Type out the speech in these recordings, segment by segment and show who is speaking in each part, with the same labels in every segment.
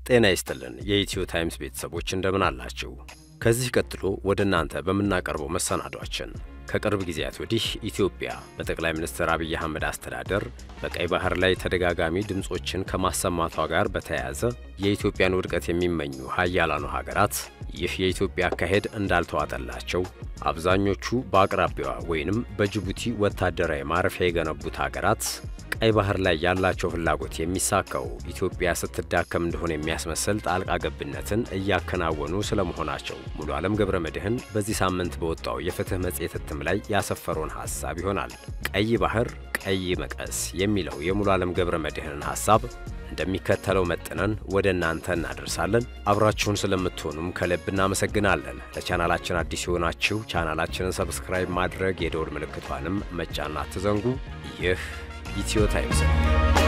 Speaker 1: ጤና ይስጥልን የኢትዮ ታይምስ ቤተሰቦች እንደምን አላችሁ? ከዚህ ቀጥሎ ወደ እናንተ በመናቀርበው መሰናዷችን ከቅርብ ጊዜያት ወዲህ ኢትዮጵያ በጠቅላይ ሚኒስትር አብይ አህመድ አስተዳደር በቀይ ባህር ላይ ተደጋጋሚ ድምጾችን ከማሰማቷ ጋር በተያያዘ የኢትዮጵያን ውድቀት የሚመኙ ሀያላኑ ሀገራት ይህ የኢትዮጵያ አካሄድ እንዳልተዋጠላቸው አብዛኞቹ በአቅራቢያዋ ወይንም በጅቡቲ ወታደራዊ ማረፊያ የገነቡት ሀገራት ቀይ ባህር ላይ ያላቸው ፍላጎት የሚሳካው ኢትዮጵያ ስትዳከም እንደሆነ የሚያስመስል ጣልቃ ገብነትን እያከናወኑ ስለመሆናቸው ሙሉ ዓለም ገብረ መድህን በዚህ ሳምንት በወጣው የፍትህ መጽሔት እትም ላይ ያሰፈረውን ሐሳብ ይሆናል። ቀይ ባህር ቀይ መቀስ የሚለው የሙሉ ዓለም ገብረ መድህንን ሐሳብ እንደሚከተለው መጥነን ወደ እናንተ እናደርሳለን። አብራችሁን ስለምትሆኑም ከልብ እናመሰግናለን። ለቻናላችን አዲስ የሆናችሁ ቻናላችንን ሰብስክራይብ ማድረግ የደወል ምልክቷንም መጫን አትዘንጉ። ይህ ኢትዮ ታይምስ ነው።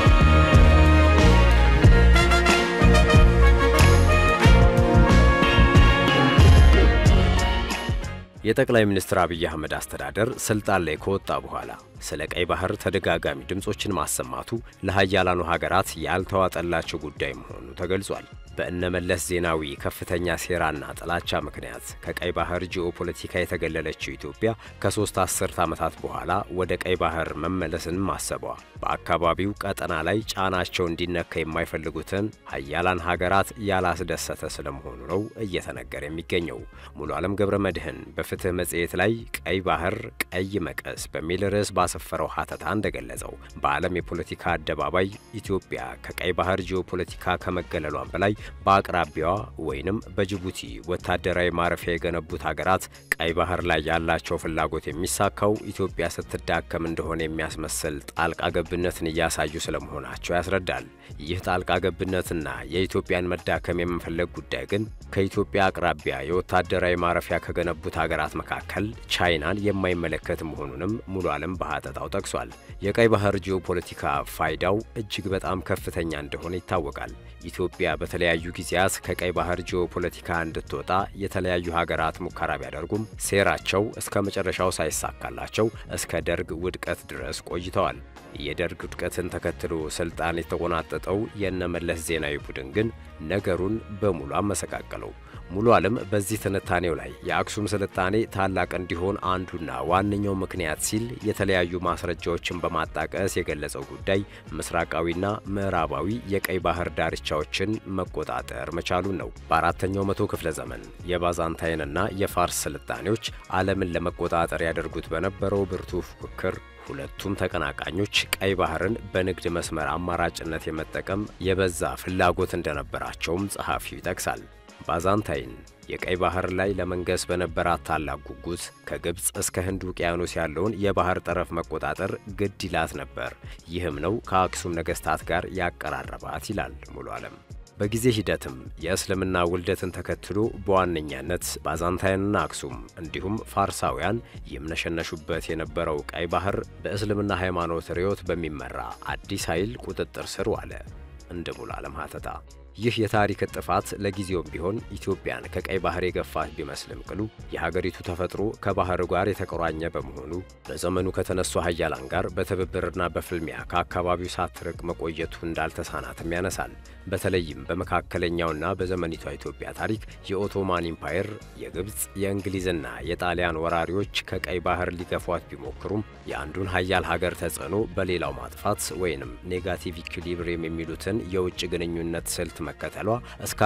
Speaker 1: የጠቅላይ ሚኒስትር አብይ አህመድ አስተዳደር ስልጣን ላይ ከወጣ በኋላ ስለ ቀይ ባህር ተደጋጋሚ ድምጾችን ማሰማቱ ለሀያላኑ ሀገራት ያልተዋጠላቸው ጉዳይ መሆኑ ተገልጿል። በእነመለስ ዜናዊ ከፍተኛ ሴራና ጥላቻ ምክንያት ከቀይ ባህር ጂኦፖለቲካ የተገለለችው ኢትዮጵያ ከ3 አስርት ዓመታት በኋላ ወደ ቀይ ባህር መመለስን ማሰቧ በአካባቢው ቀጠና ላይ ጫናቸው እንዲነካ የማይፈልጉትን ሀያላን ሀገራት ያላስደሰተ ስለመሆኑ ነው እየተነገረ የሚገኘው። ሙሉ ዓለም ገብረ መድህን በፍትህ መጽሔት ላይ ቀይ ባህር ቀይ መቀስ በሚል ርዕስ ባሰፈረው ሀተታ እንደገለጸው በዓለም የፖለቲካ አደባባይ ኢትዮጵያ ከቀይ ባህር ጂኦፖለቲካ ከመገለሏን በላይ በአቅራቢያዋ ወይንም በጅቡቲ ወታደራዊ ማረፊያ የገነቡት ሀገራት ቀይ ባህር ላይ ያላቸው ፍላጎት የሚሳካው ኢትዮጵያ ስትዳከም እንደሆነ የሚያስመስል ጣልቃ ገብነትን እያሳዩ ስለመሆናቸው ያስረዳል። ይህ ጣልቃ ገብነትና የኢትዮጵያን መዳከም የመፈለግ ጉዳይ ግን ከኢትዮጵያ አቅራቢያ የወታደራዊ ማረፊያ ከገነቡት ሀገራት መካከል ቻይናን የማይመለከት መሆኑንም ሙሉ ዓለም በሀተታው ጠቅሷል። የቀይ ባህር ጂኦፖለቲካ ፋይዳው እጅግ በጣም ከፍተኛ እንደሆነ ይታወቃል። ኢትዮጵያ በተለያዩ ጊዜያት ከቀይ ባህር ጂኦፖለቲካ እንድትወጣ የተለያዩ ሀገራት ሙከራ ቢያደርጉም ሴራቸው እስከ መጨረሻው ሳይሳካላቸው እስከ ደርግ ውድቀት ድረስ ቆይተዋል። የደርግ ውድቀትን ተከትሎ ስልጣን የተቆናጠጠው የእነመለስ ዜናዊ ቡድን ግን ነገሩን በሙሉ አመሰቃቀለው። ሙሉ ዓለም በዚህ ትንታኔው ላይ የአክሱም ስልጣኔ ታላቅ እንዲሆን አንዱና ዋነኛው ምክንያት ሲል የተለያዩ ማስረጃዎችን በማጣቀስ የገለጸው ጉዳይ ምስራቃዊና ምዕራባዊ የቀይ ባህር ዳርቻዎችን መቆጣጠር መቻሉን ነው። በአራተኛው መቶ ክፍለ ዘመን የባዛንታይንና የፋርስ ስልጣኔዎች ዓለምን ለመቆጣጠር ያደርጉት በነበረው ብርቱ ፉክክር ሁለቱም ተቀናቃኞች ቀይ ባህርን በንግድ መስመር አማራጭነት የመጠቀም የበዛ ፍላጎት እንደነበራቸውም ጸሐፊው ይጠቅሳል። ባዛንታይን የቀይ ባህር ላይ ለመንገስ በነበራት ታላቅ ጉጉት ከግብጽ እስከ ህንድ ውቅያኖስ ያለውን የባህር ጠረፍ መቆጣጠር ግድ ይላት ነበር። ይህም ነው ከአክሱም ነገስታት ጋር ያቀራረባት ይላል ሙሉ ዓለም። በጊዜ ሂደትም የእስልምና ውልደትን ተከትሎ በዋነኛነት ባዛንታይንና አክሱም እንዲሁም ፋርሳውያን የምነሸነሹበት የነበረው ቀይ ባህር በእስልምና ሃይማኖት ርዕዮት በሚመራ አዲስ ኃይል ቁጥጥር ስር ዋለ። እንደ ሙሉ ዓለም ሀተታ ይህ የታሪክ ጥፋት ለጊዜውም ቢሆን ኢትዮጵያን ከቀይ ባህር የገፋት ቢመስልም ቅሉ የሀገሪቱ ተፈጥሮ ከባህር ጋር የተቆራኘ በመሆኑ በዘመኑ ከተነሱ ሀያላን ጋር በትብብርና በፍልሚያ ከአካባቢው ሳትርቅ መቆየቱ እንዳልተሳናትም ያነሳል። በተለይም በመካከለኛውና በዘመኒቷ ኢትዮጵያ ታሪክ የኦቶማን ኢምፓየር፣ የግብጽ፣ የእንግሊዝና የጣሊያን ወራሪዎች ከቀይ ባህር ሊገፏት ቢሞክሩም የአንዱን ሀያል ሀገር ተጽዕኖ በሌላው ማጥፋት ወይንም ኔጋቲቭ ኢኩሊብሪየም የሚሉትን የውጭ ግንኙነት ስልት መከተሏ እስከ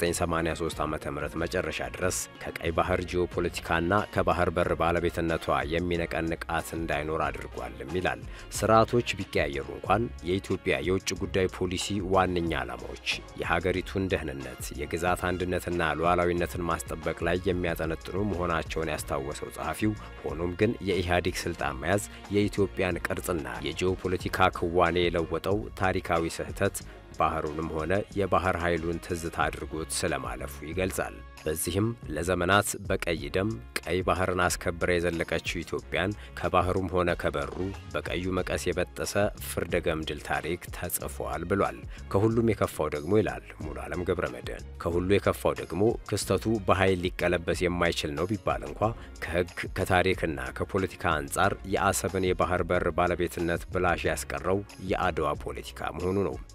Speaker 1: 1983 ዓመተ ምህረት መጨረሻ ድረስ ከቀይ ባህር ጂኦፖለቲካና ከባህር በር ባለቤትነቷ የሚነቀንቃት እንዳይኖር አድርጓልም ይላል። ስርዓቶች ቢቀያየሩ እንኳን የኢትዮጵያ የውጭ ጉዳይ ፖሊሲ ዋነኛ ዓላማዎች የሀገሪቱን ደህንነት፣ የግዛት አንድነትና ሉዓላዊነትን ማስጠበቅ ላይ የሚያጠነጥኑ መሆናቸውን ያስታወሰው ጸሐፊው፣ ሆኖም ግን የኢህአዴግ ስልጣን መያዝ የኢትዮጵያን ቅርጽና የጂኦፖለቲካ ክዋኔ የለወጠው ታሪካዊ ስህተት ባህሩንም ሆነ የባህር ኃይሉን ትዝታ አድርጎት ስለማለፉ ይገልጻል። በዚህም ለዘመናት በቀይ ደም ቀይ ባህርን አስከብራ የዘለቀችው ኢትዮጵያን ከባህሩም ሆነ ከበሩ በቀዩ መቀስ የበጠሰ ፍርደ ገምድል ታሪክ ተጽፏል ብሏል። ከሁሉም የከፋው ደግሞ ይላል ሙሉ ዓለም ገብረ መድህን፣ ከሁሉ የከፋው ደግሞ ክስተቱ በኃይል ሊቀለበስ የማይችል ነው ቢባል እንኳ ከህግ ከታሪክና ከፖለቲካ አንጻር የአሰብን የባህር በር ባለቤትነት ብላሽ ያስቀረው የአድዋ ፖለቲካ መሆኑ ነው።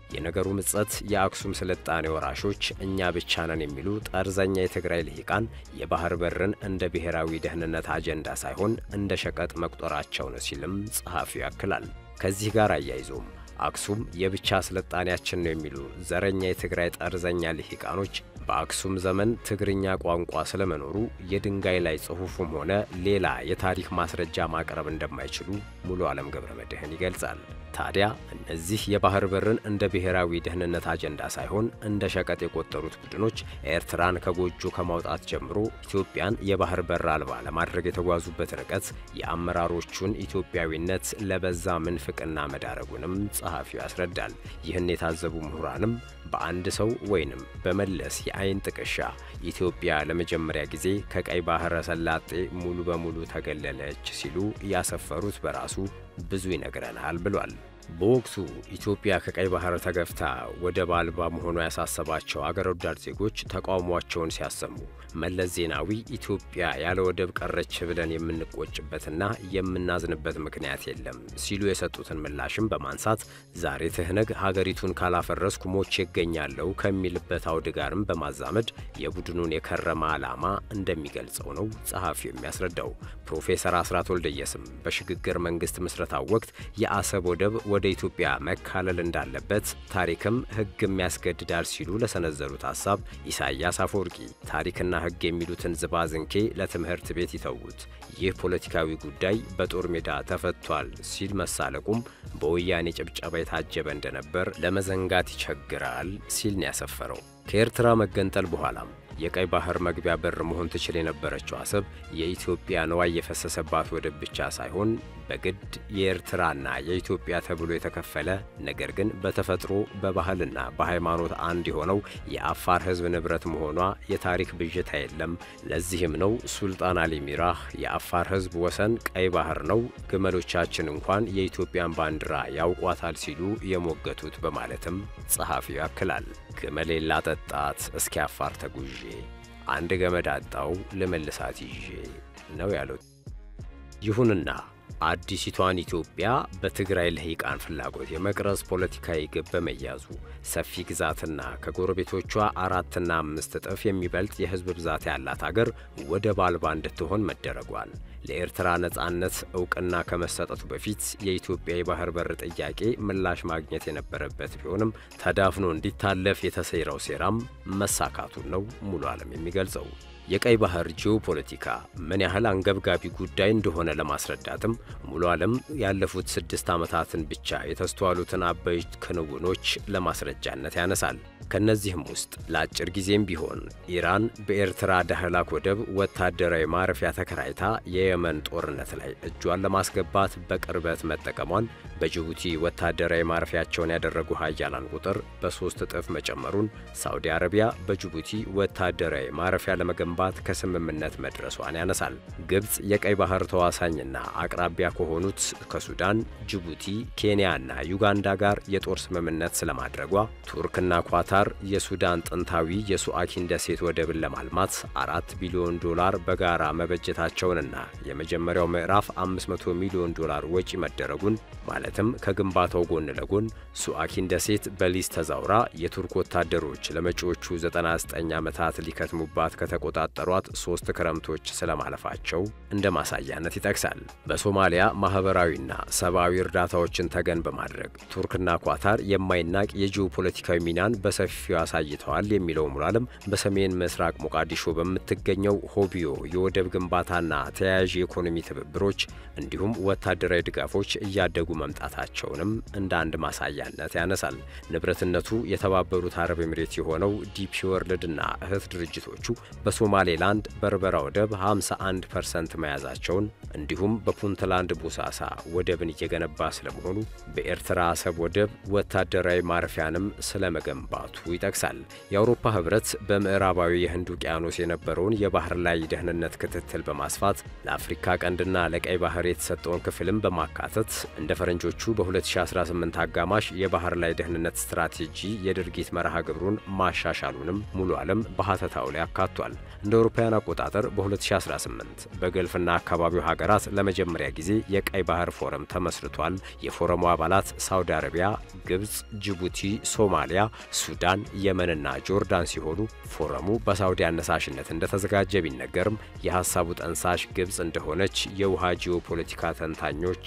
Speaker 1: የነገሩ ምጸት የአክሱም ስልጣኔ ወራሾች እኛ ብቻ ነን የሚሉ ጠርዘኛ የትግራይ ልሂቃን የባህር በርን እንደ ብሔራዊ ደህንነት አጀንዳ ሳይሆን እንደ ሸቀጥ መቁጠራቸው ነው ሲልም ጸሐፊው ያክላል። ከዚህ ጋር አያይዞም አክሱም የብቻ ስልጣኔያችን ነው የሚሉ ዘረኛ የትግራይ ጠርዘኛ ልሂቃኖች በአክሱም ዘመን ትግርኛ ቋንቋ ስለመኖሩ የድንጋይ ላይ ጽሑፍም ሆነ ሌላ የታሪክ ማስረጃ ማቅረብ እንደማይችሉ ሙሉ ዓለም ገብረመድህን ይገልጻል። ታዲያ እነዚህ የባህር በርን እንደ ብሔራዊ ደህንነት አጀንዳ ሳይሆን እንደ ሸቀጥ የቆጠሩት ቡድኖች ኤርትራን ከጎጆ ከማውጣት ጀምሮ ኢትዮጵያን የባህር በር አልባ ለማድረግ የተጓዙበት ርቀት የአመራሮቹን ኢትዮጵያዊነት ለበዛ ምንፍቅና መዳረጉንም ጸሐፊው ያስረዳል። ይህን የታዘቡ ምሁራንም በአንድ ሰው ወይንም በመለስ የአይን ጥቅሻ ኢትዮጵያ ለመጀመሪያ ጊዜ ከቀይ ባህረ ሰላጤ ሙሉ በሙሉ ተገለለች ሲሉ ያሰፈሩት በራሱ ብዙ ይነግረናል ብሏል። በወቅቱ ኢትዮጵያ ከቀይ ባህር ተገፍታ ወደብ አልባ መሆኗ ያሳሰባቸው አገር ወዳድ ዜጎች ተቃውሟቸውን ሲያሰሙ መለስ ዜናዊ ኢትዮጵያ ያለ ወደብ ቀረች ብለን የምንቆጭበትና የምናዝንበት ምክንያት የለም ሲሉ የሰጡትን ምላሽም በማንሳት ዛሬ ትህነግ ሀገሪቱን ካላፈረስኩ ሞቼ ይገኛለሁ ከሚልበት አውድ ጋርም በማዛመድ የቡድኑን የከረማ ዓላማ እንደሚገልጸው ነው ጸሐፊው የሚያስረዳው። ፕሮፌሰር አስራት ወልደየስም በሽግግር መንግስት ምስረታው ወቅት የአሰብ ወደብ ወደ ኢትዮጵያ መካለል እንዳለበት ታሪክም ሕግም ያስገድዳል ሲሉ ለሰነዘሩት ሐሳብ ኢሳያስ አፈወርቂ ታሪክና ሕግ የሚሉትን ዝባዝንኬ ለትምህርት ቤት ይተውት፣ ይህ ፖለቲካዊ ጉዳይ በጦር ሜዳ ተፈቷል ሲል መሳለቁም በወያኔ ጭብጨባ የታጀበ እንደነበር ለመዘንጋት ይቸግራል ሲል ነው ያሰፈረው። ከኤርትራ መገንጠል በኋላም የቀይ ባህር መግቢያ በር መሆን ትችል የነበረችው አሰብ የኢትዮጵያ ነዋይ የፈሰሰባት ወደብ ብቻ ሳይሆን በግድ የኤርትራና የኢትዮጵያ ተብሎ የተከፈለ ነገር ግን በተፈጥሮ በባህልና በሃይማኖት አንድ የሆነው የአፋር ሕዝብ ንብረት መሆኗ የታሪክ ብዥታ የለም። ለዚህም ነው ሱልጣን አሊ ሚራህ የአፋር ሕዝብ ወሰን ቀይ ባህር ነው፣ ግመሎቻችን እንኳን የኢትዮጵያን ባንዲራ ያውቋታል ሲሉ የሞገቱት በማለትም ጸሐፊው ያክላል። ግመሌን ላጠጣት እስኪ አፋር ተጉዤ አንድ ገመድ አጣው ልመልሳት ይዤ ነው ያሉት። ይሁንና አዲሲቷን ኢትዮጵያ በትግራይ ልሂቃን ፍላጎት የመቅረጽ ፖለቲካዊ ግብ በመያዙ ሰፊ ግዛትና ከጎረቤቶቿ 4 እና 5 እጥፍ የሚበልጥ የህዝብ ብዛት ያላት አገር ወደብ አልባ እንድትሆን መደረጓል ለኤርትራ ነጻነት ዕውቅና ከመሰጠቱ በፊት የኢትዮጵያ የባህር በር ጥያቄ ምላሽ ማግኘት የነበረበት ቢሆንም ተዳፍኖ እንዲታለፍ የተሰራው ሴራም መሳካቱን ነው ሙሉ ዓለም የሚገልጸው። የቀይ ባህር ጂኦፖለቲካ ምን ያህል አንገብጋቢ ጉዳይ እንደሆነ ለማስረዳትም ሙሉ ዓለም ያለፉት 6 ዓመታትን ብቻ የተስተዋሉትን አበይት ክንውኖች ለማስረጃነት ያነሳል። ከነዚህም ውስጥ ለአጭር ጊዜም ቢሆን ኢራን በኤርትራ ዳህላክ ወደብ ወታደራዊ ማረፊያ ተከራይታ የየመን ጦርነት ላይ እጇን ለማስገባት በቅርበት መጠቀሟን፣ በጅቡቲ ወታደራዊ ማረፊያቸውን ያደረጉ ሀያላን ቁጥር በ3 እጥፍ መጨመሩን፣ ሳውዲ አረቢያ በጅቡቲ ወታደራዊ ማረፊያ ለመገንባት ከስምምነት መድረሷን ያነሳል። ግብጽ የቀይ ባህር ተዋሳኝና አቅራቢያ ከሆኑት ከሱዳን፣ ጅቡቲ፣ ኬንያና ዩጋንዳ ጋር የጦር ስምምነት ስለማድረጓ፣ ቱርክና ኳታር የሱዳን ጥንታዊ የሱአኪን ደሴት ወደብን ለማልማት $4 ቢሊዮን በጋራ መበጀታቸውንና የመጀመሪያው ምዕራፍ $500 ሚሊዮን ወጪ መደረጉን ማለትም ከግንባታው ጎን ለጎን ሱአኪን ደሴት በሊዝ ተዛውራ የቱርክ ወታደሮች ለመጪዎቹ 99 ዓመታት ሊከትሙባት ከተቆጣጠሯት 3 ክረምቶች ስለማለፋቸው እንደ ማሳያነት ይጠቅሳል። በሶማሊያ ማህበራዊና ሰብአዊ እርዳታዎችን ተገን በማድረግ ቱርክና ኳታር የማይናቅ የጂኦፖለቲካዊ ሚናን በሰፊው አሳይተዋል የሚለው ሙሉ ዓለም በሰሜን ምስራቅ ሞቃዲሾ በምትገኘው ሆቢዮ የወደብ ግንባታና ተያያዥ የኢኮኖሚ ትብብሮች እንዲሁም ወታደራዊ ድጋፎች እያደጉ መምጣታቸውንም እንደ አንድ ማሳያነት ያነሳል። ንብረትነቱ የተባበሩት አረብ ኤሚሬት የሆነው ዲፒ ወርልድና እህት ድርጅቶቹ በሶማሌላንድ በርበራ ወደብ 51% መያዛቸውን እንዲሁም በፑንትላንድ ቦሳሳ ወደብን እየገነባ ስለመሆኑ በኤርትራ አሰብ ወደብ ወታደራዊ ማረፊያንም ስለመገንባቱ ይጠቅሳል። የአውሮፓ ህብረት በምዕራባዊ የህንድ ውቅያኖስ የነበረውን የባህር ላይ ደህንነት ክትትል በማስፋት ለአፍሪካ ቀንድና ለቀይ ባህር የተሰጠውን ክፍልም በማካተት እንደ ፈረንጆቹ በ2018 አጋማሽ የባህር ላይ ደህንነት ስትራቴጂ የድርጊት መርሃ ግብሩን ማሻሻሉንም ሙሉ ዓለም በሐተታው ላይ አካቷል። እንደ አውሮፓውያን አቆጣጠር በ2018 በገልፍና አካባቢው ሀገራት ለመጀመሪያ ጊዜ የቀይ ባህር ፎረም ተመስርቷል። የፎረሙ አባላት ሳውዲ አረቢያ፣ ግብጽ፣ ጅቡቲ፣ ሶማሊያ፣ ሱዳን፣ የመንና ጆርዳን ሲሆኑ ፎረሙ በሳውዲ አነሳሽነት እንደተዘጋጀ ቢነገርም የሐሳቡ ጠንሳሽ ግብጽ እንደሆነች የውሃ ጂኦፖለቲካ ተንታኞች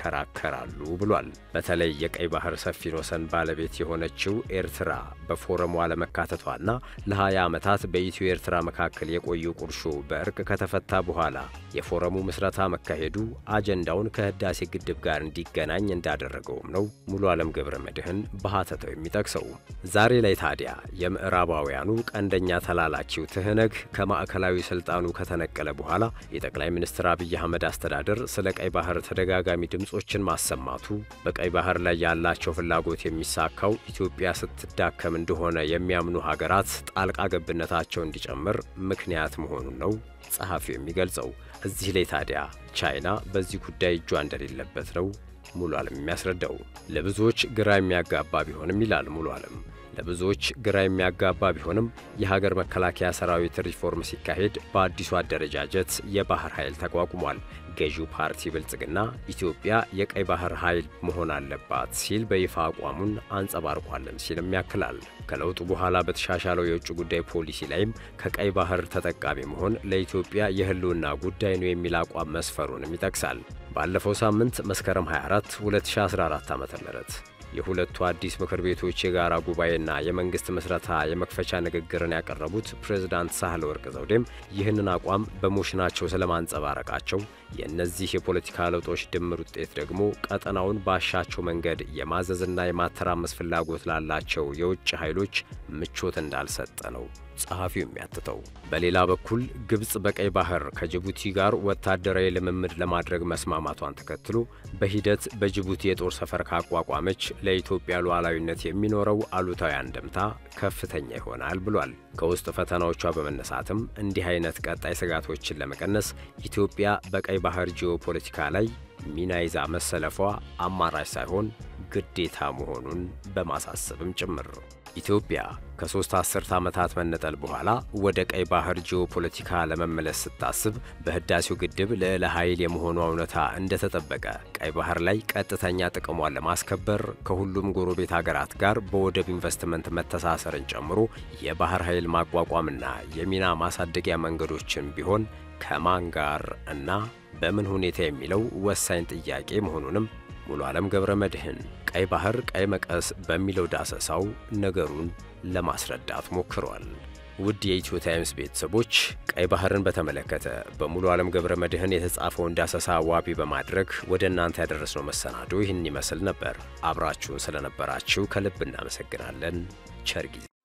Speaker 1: ይከራከራሉ ብሏል። በተለይ የቀይ ባህር ሰፊ ወሰን ባለቤት የሆነችው ኤርትራ በፎረሙ አለመካተቷና ለ20 ዓመታት በኢትዮ ኤርትራ መካከል የቆየው ቁርሾ በእርቅ ከተፈታ በኋላ የፎረሙ ምስረታ መካሄዱ አጀንዳውን ከህዳሴ ግድብ ጋር እንዲገናኝ እንዳደረገውም ነው ሙሉ ዓለም ገብረ መድህን በሐተታው የሚጠቅሰው። ዛሬ ላይ ታዲያ የምዕራባውያኑ ቀንደኛ ተላላኪው ትህነግ ከማዕከላዊ ስልጣኑ ከተነቀለ በኋላ የጠቅላይ ሚኒስትር አብይ አህመድ አስተዳደር ስለ ቀይ ባህር ተደጋጋሚ ድምጾችን ማሰማቱ በቀይ ባህር ላይ ያላቸው ፍላጎት የሚሳካው ኢትዮጵያ ስትዳከም እንደሆነ የሚያምኑ ሀገራት ጣልቃ ገብነታቸው እንዲጨምር ምክንያት መሆኑን ነው ጸሐፊው የሚገልጸው። እዚህ ላይ ታዲያ ቻይና በዚህ ጉዳይ እጇ እንደሌለበት ነው ሙሉ ዓለም የሚያስረዳው። ለብዙዎች ግራ የሚያጋባ ቢሆንም ይላል ሙሉ ዓለም፣ ለብዙዎች ግራ የሚያጋባ ቢሆንም የሀገር መከላከያ ሰራዊት ሪፎርም ሲካሄድ በአዲሱ አደረጃጀት የባህር ኃይል ተቋቁሟል። ገዢው ፓርቲ ብልጽግና ኢትዮጵያ የቀይ ባህር ኃይል መሆን አለባት ሲል በይፋ አቋሙን አንጸባርቋልም ሲልም ያክላል። ከለውጡ በኋላ በተሻሻለው የውጭ ጉዳይ ፖሊሲ ላይም ከቀይ ባህር ተጠቃሚ መሆን ለኢትዮጵያ የህልውና ጉዳይ ነው የሚል አቋም መስፈሩንም ይጠቅሳል። ባለፈው ሳምንት መስከረም 24 2014 ዓ.ም የሁለቱ አዲስ ምክር ቤቶች የጋራ ጉባኤና የመንግስት ምስረታ የመክፈቻ ንግግርን ያቀረቡት ፕሬዝዳንት ሳህለወርቅ ዘውዴም ይህንን አቋም በሞሽናቸው ስለማንጸባረቃቸው የእነዚህ የፖለቲካ ለውጦች ድምር ውጤት ደግሞ ቀጠናውን ባሻቸው መንገድ የማዘዝና የማተራመስ ፍላጎት ላላቸው የውጭ ኃይሎች ምቾት እንዳልሰጠ ነው ጸሐፊው የሚያትተው። በሌላ በኩል ግብጽ በቀይ ባህር ከጅቡቲ ጋር ወታደራዊ ልምምድ ለማድረግ መስማማቷን ተከትሎ በሂደት በጅቡቲ የጦር ሰፈር ካቋቋመች ለኢትዮጵያ ሉዓላዊነት የሚኖረው አሉታዊ አንድምታ ከፍተኛ ይሆናል ብሏል። ከውስጥ ፈተናዎቿ በመነሳትም እንዲህ አይነት ቀጣይ ስጋቶችን ለመቀነስ ኢትዮጵያ በቀይ ባህር ጂኦፖለቲካ ላይ ሚና ይዛ መሰለፏ አማራጭ ሳይሆን ግዴታ መሆኑን በማሳሰብም ጭምር ኢትዮጵያ ከ3 አስርት ዓመታት መነጠል በኋላ ወደ ቀይ ባህር ጂኦፖለቲካ ለመመለስ ስታስብ በህዳሴው ግድብ ልዕለ ኃይል የመሆኑ እውነታ እንደተጠበቀ ቀይ ባህር ላይ ቀጥተኛ ጥቅሟን ለማስከበር ከሁሉም ጎረቤት ሀገራት ጋር በወደብ ኢንቨስትመንት መተሳሰርን ጨምሮ የባህር ኃይል ማቋቋምና የሚና ማሳደጊያ መንገዶችን ቢሆን ከማን ጋር እና በምን ሁኔታ የሚለው ወሳኝ ጥያቄ መሆኑንም ሙሉ ዓለም ገብረ መድህን ቀይ ባህር ቀይ መቀስ በሚለው ዳሰሳው ነገሩን ለማስረዳት ሞክሯል። ውድ የኢትዮ ታይምስ ቤተሰቦች ቀይ ባህርን በተመለከተ በሙሉ ዓለም ገብረ መድህን የተጻፈውን ዳሰሳ ዋቢ በማድረግ ወደ እናንተ ያደረስነው መሰናዶ ይህን ይመስል ነበር። አብራችሁን ስለነበራችሁ ከልብ እናመሰግናለን። ቸር ጊዜ